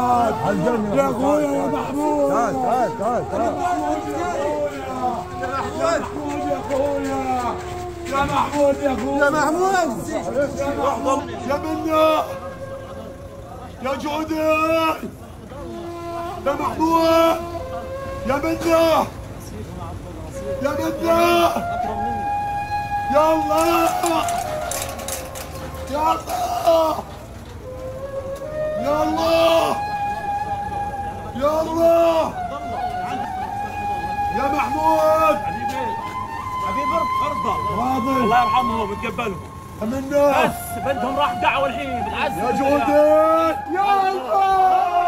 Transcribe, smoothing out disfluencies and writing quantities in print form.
يا اخويا يا محمود. تعال تعال تعال تعال يا محمود يا اخويا. يا محمود يا اخويا. يا محمود يا منا يا جودي يا محمود يا منا يا منا يا الله يا الله يا الله يا الله يا محمود حبيب ارضى راضي الله يرحمهم ويتقبلهم. منا بس بدهم راح دعوه الحين بالعز يا جودي يا الله